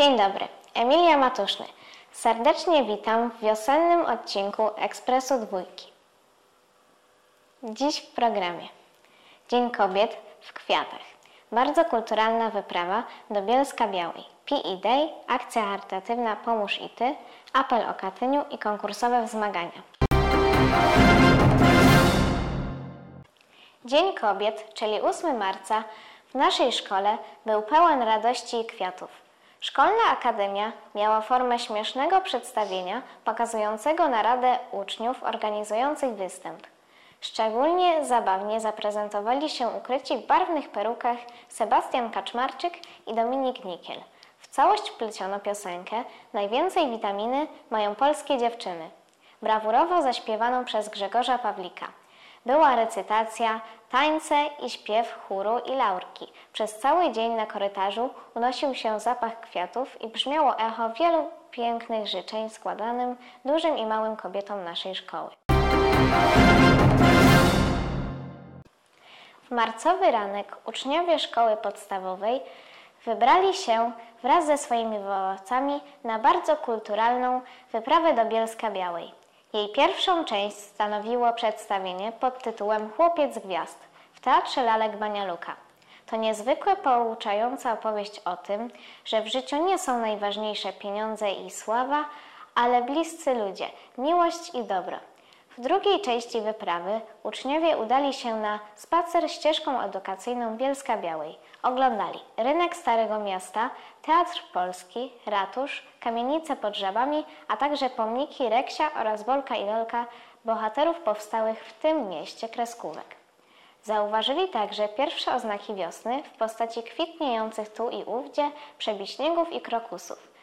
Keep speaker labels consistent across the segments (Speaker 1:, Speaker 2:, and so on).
Speaker 1: Dzień dobry, Emilia Matuszny. Serdecznie witam w wiosennym odcinku Ekspresu Dwójki. Dziś w programie Dzień Kobiet w kwiatach. Bardzo kulturalna wyprawa do Bielska-Białej. PE Day, akcja charytatywna Pomóż i Ty, apel o Katyniu i konkursowe wzmagania. Dzień Kobiet, czyli 8 marca, w naszej szkole był pełen radości i kwiatów. Szkolna akademia miała formę śmiesznego przedstawienia pokazującego naradę uczniów organizujących występ. Szczególnie zabawnie zaprezentowali się ukryci w barwnych perukach Sebastian Kaczmarczyk i Dominik Nikiel. W całość wpleciono piosenkę „Najwięcej witaminy mają polskie dziewczyny”, brawurowo zaśpiewaną przez Grzegorza Pawlika. Była recytacja, tańce i śpiew chóru i laurki. Przez cały dzień na korytarzu unosił się zapach kwiatów i brzmiało echo wielu pięknych życzeń składanym dużym i małym kobietom naszej szkoły. W marcowy ranek uczniowie szkoły podstawowej wybrali się wraz ze swoimi wychowawcami na bardzo kulturalną wyprawę do Bielska-Białej. Jej pierwszą część stanowiło przedstawienie pod tytułem Chłopiec Gwiazd w Teatrze Lalek Banialuka. To niezwykle pouczająca opowieść o tym, że w życiu nie są najważniejsze pieniądze i sława, ale bliscy ludzie, miłość i dobro. W drugiej części wyprawy uczniowie udali się na spacer ścieżką edukacyjną Bielska-Białej. Oglądali rynek Starego Miasta, Teatr Polski, ratusz, kamienice pod Żabami, a także pomniki Reksia oraz Bolka i Lolka, bohaterów powstałych w tym mieście kreskówek. Zauważyli także pierwsze oznaki wiosny w postaci kwitniejących tu i ówdzie przebiśniegów i krokusów.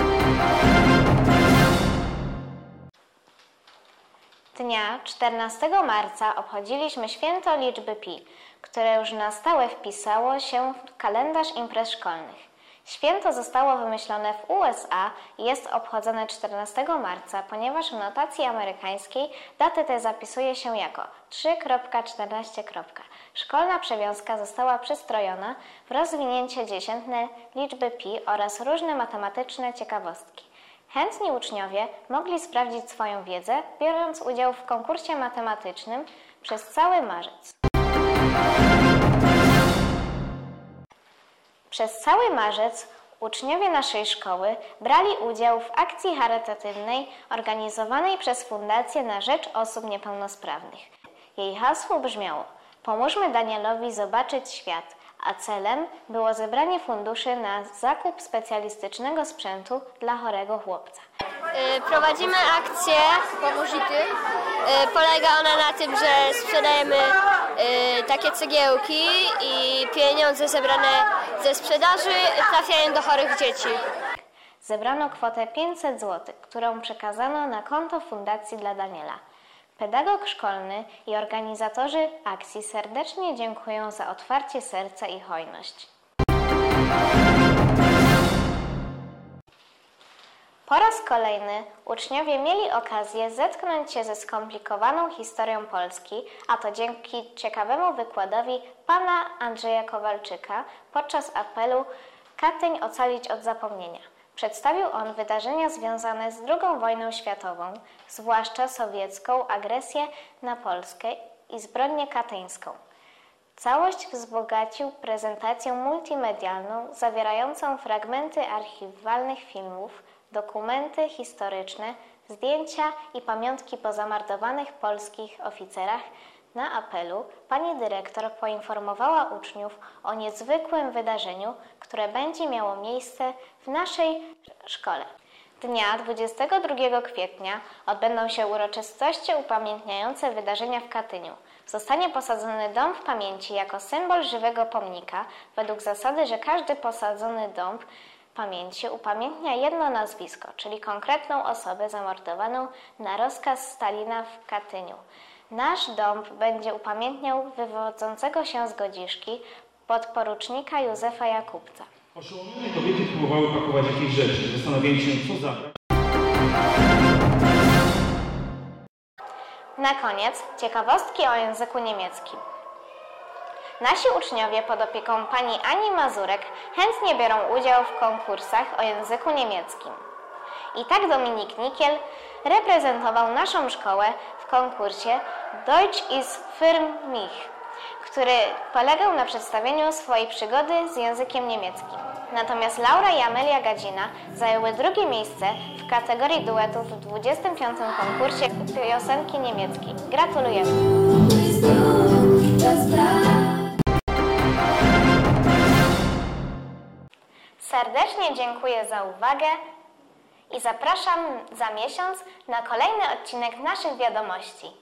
Speaker 1: Dnia 14 marca obchodziliśmy święto liczby pi, które już na stałe wpisało się w kalendarz imprez szkolnych. Święto zostało wymyślone w USA i jest obchodzone 14 marca, ponieważ w notacji amerykańskiej datę tę zapisuje się jako 3.14. Szkolna przewiązka została przystrojona w rozwinięcie dziesiętne liczby pi oraz różne matematyczne ciekawostki. Chętni uczniowie mogli sprawdzić swoją wiedzę, biorąc udział w konkursie matematycznym przez cały marzec. Przez cały marzec uczniowie naszej szkoły brali udział w akcji charytatywnej organizowanej przez Fundację na Rzecz Osób Niepełnosprawnych. Jej hasło brzmiało: „Pomóżmy Danielowi zobaczyć świat”, a celem było zebranie funduszy na zakup specjalistycznego sprzętu dla chorego chłopca.
Speaker 2: Prowadzimy akcję Pomóż i Ty. Polega ona na tym, że sprzedajemy takie cegiełki i pieniądze zebrane ze sprzedaży trafiają do chorych dzieci.
Speaker 1: Zebrano kwotę 500 zł, którą przekazano na konto Fundacji dla Daniela. Pedagog szkolny i organizatorzy akcji serdecznie dziękują za otwarcie serca i hojność. Po raz kolejny uczniowie mieli okazję zetknąć się ze skomplikowaną historią Polski, a to dzięki ciekawemu wykładowi pana Andrzeja Kowalczyka podczas apelu Katyń ocalić od zapomnienia. Przedstawił on wydarzenia związane z II wojną światową, zwłaszcza sowiecką agresję na Polskę i zbrodnię katyńską. Całość wzbogacił prezentacją multimedialną zawierającą fragmenty archiwalnych filmów, dokumenty historyczne, zdjęcia i pamiątki po zamordowanych polskich oficerach. Na apelu pani dyrektor poinformowała uczniów o niezwykłym wydarzeniu, które będzie miało miejsce w naszej szkole. Dnia 22 kwietnia odbędą się uroczystości upamiętniające wydarzenia w Katyniu. Zostanie posadzony dąb w pamięci jako symbol żywego pomnika, według zasady, że każdy posadzony dąb pamięci upamiętnia jedno nazwisko, czyli konkretną osobę zamordowaną na rozkaz Stalina w Katyniu. Nasz dąb będzie upamiętniał wywodzącego się z Godziszki podporucznika Józefa Jakubca.
Speaker 3: Oszołomione kobiety próbowały pakować jakieś rzeczy, zastanawiając się, co zabrać.
Speaker 1: Na koniec ciekawostki o języku niemieckim. Nasi uczniowie pod opieką pani Ani Mazurek chętnie biorą udział w konkursach o języku niemieckim. I tak Dominik Nikiel reprezentował naszą szkołę w konkursie Deutsch ist für mich, który polegał na przedstawieniu swojej przygody z językiem niemieckim. Natomiast Laura i Amelia Gadzina zajęły drugie miejsce w kategorii duetów w 25. konkursie piosenki niemieckiej. Gratulujemy! Serdecznie dziękuję za uwagę i zapraszam za miesiąc na kolejny odcinek naszych wiadomości.